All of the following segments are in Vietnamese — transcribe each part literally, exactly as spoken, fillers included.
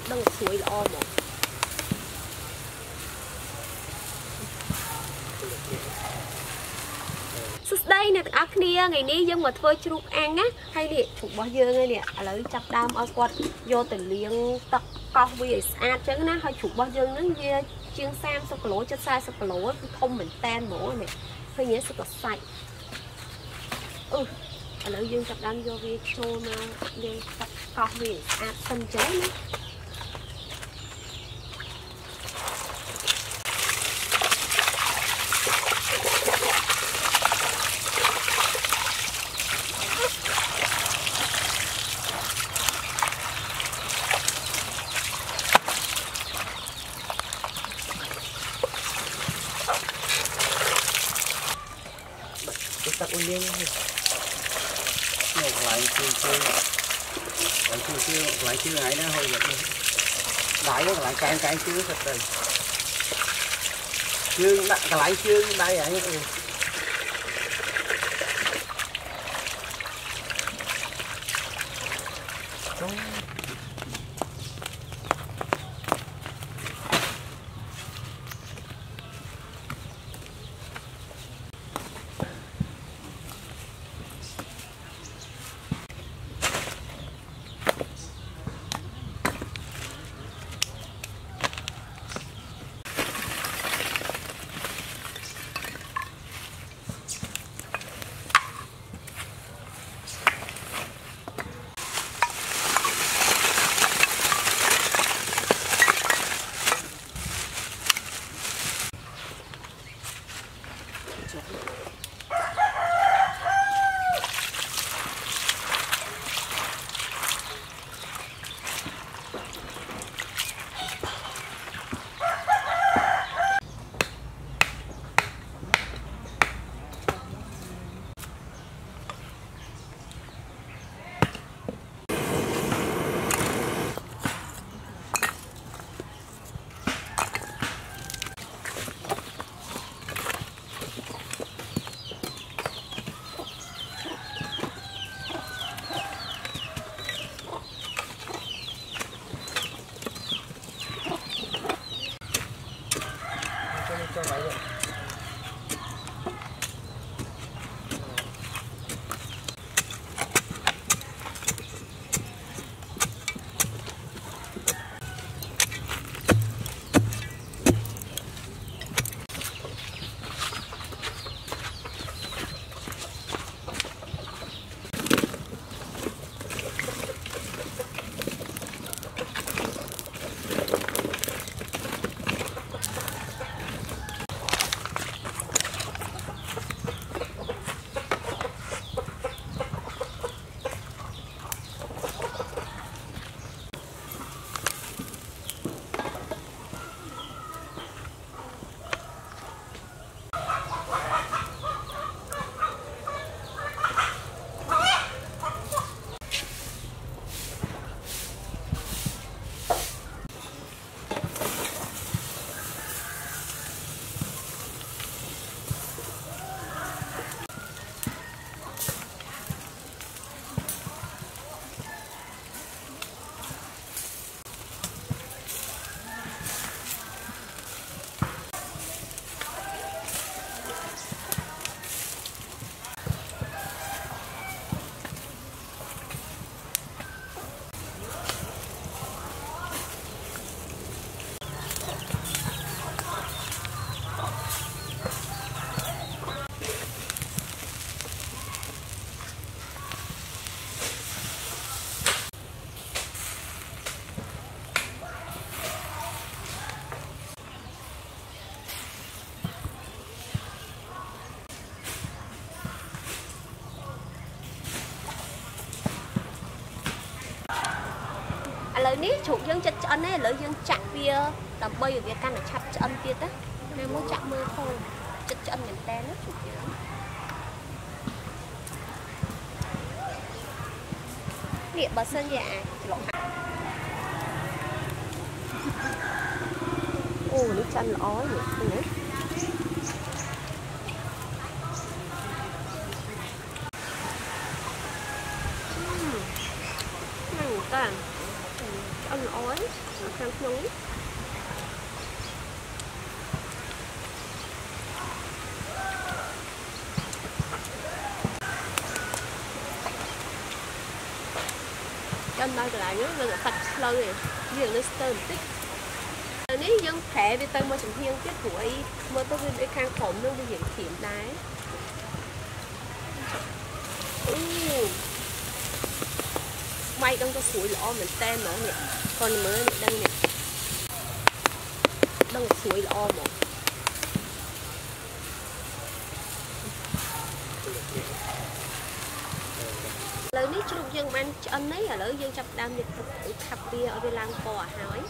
đừng suối lo mà đây nè ác nia ngày ní dân mà thôi chụp ăn á hay nè chụp bao giờ ngay nè lấy chặt đam ở quạt vô từ liêng tập cọc vì sát chứ nó hay chụp bao giờ nó kia chiên sam sao lỗ cho sai sao lỗ không mình tan mổ này hơi nhớ sao sạch ừ lấy dân chặt đam vô vì show mà đi tập cọc vì sát sân chế nữa tắt onion nhổ lại chiên chiên lại chiên chiên lại chiên lại nó hơi giật lại nó lại cạn cạn chiên thật rồi chiên lại chiên đây vậy cho vậy rồi. Lời ní chụp dương chặt chân ấy, lời dương chặt bia tầm bây ở Việt Nam là chặt chân kia đó, nên muốn chặt mưa thôi, chặt chân mình ten nó chụp kia. Địa bờ sơn dạ, lộn hẳn. Ồ, nước chân là ói vậy, nữa. Ngon. ăn ói ở khăn nhúng chân đây lại nữa là phật lâu này riêng nó stern tích nếu dân khỏe vì tôi mới chụp hiên tiết tuổi mới tôi đi khang khổng nó đi diễn kiểm đáy may đang có suối lõ mình tem nó nè còn mới nè đang nè đang suối lõ mà lời ní chung dân ban chân ấy ở lỡ dân chập đam nhiệt thực khắp bia ở bên làng cò hỏi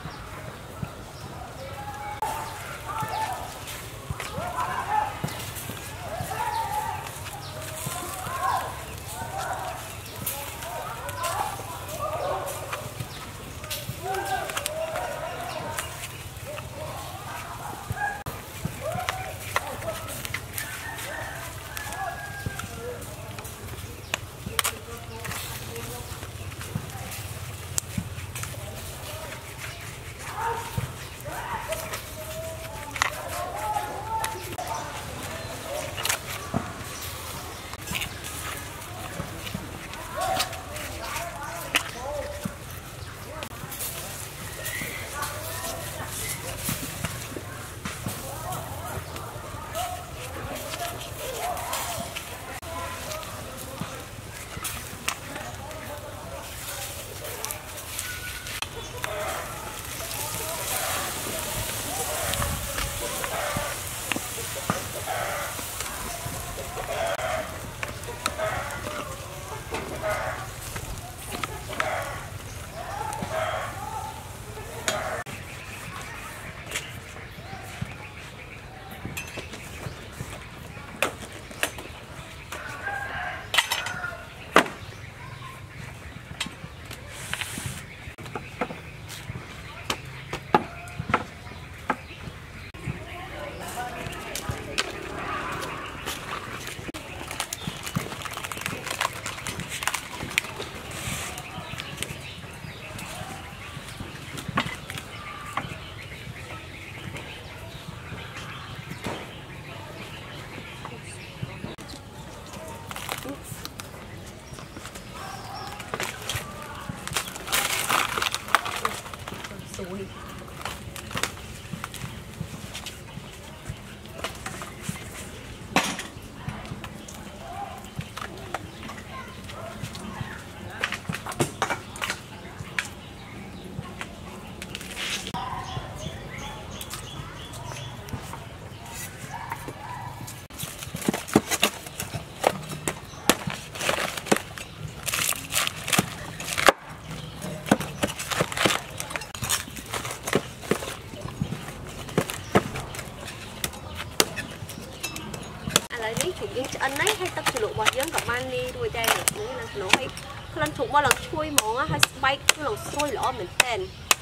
những anh ấy hay tập lụa bọt giốngกับมันนี่ด้วยใจนี่นะหนูให้คลันถูกมาหลังช่วยหมองให้สไปค์หลังช่วยหล่อเหมือนเต้น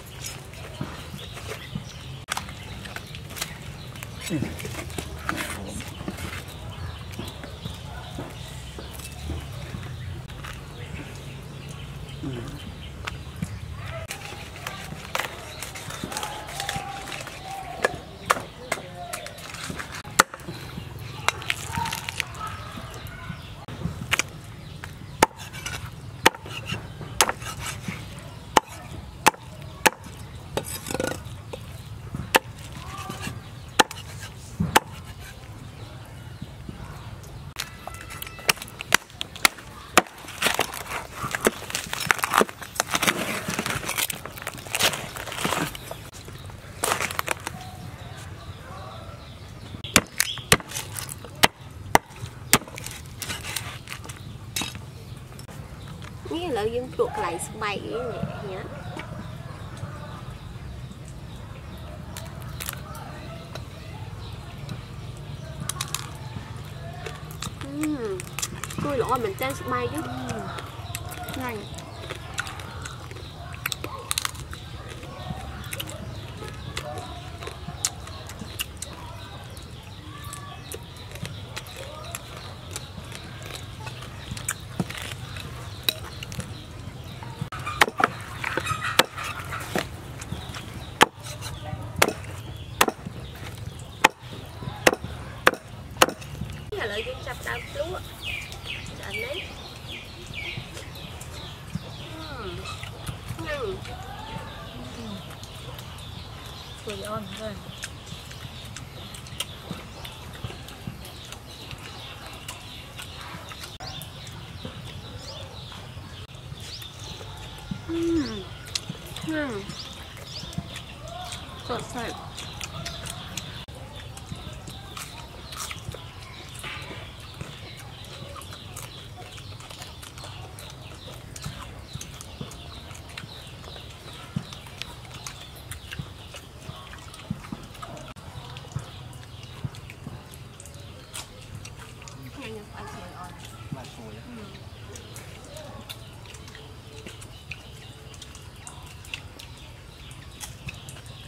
นี่เรายังปลูกไหลสมัยนี่เนี้ยอืมช่วยหล่อเหมือนเจ้าสมัยด้วยไงสวยอ่อนเลยอืมอืมสดใส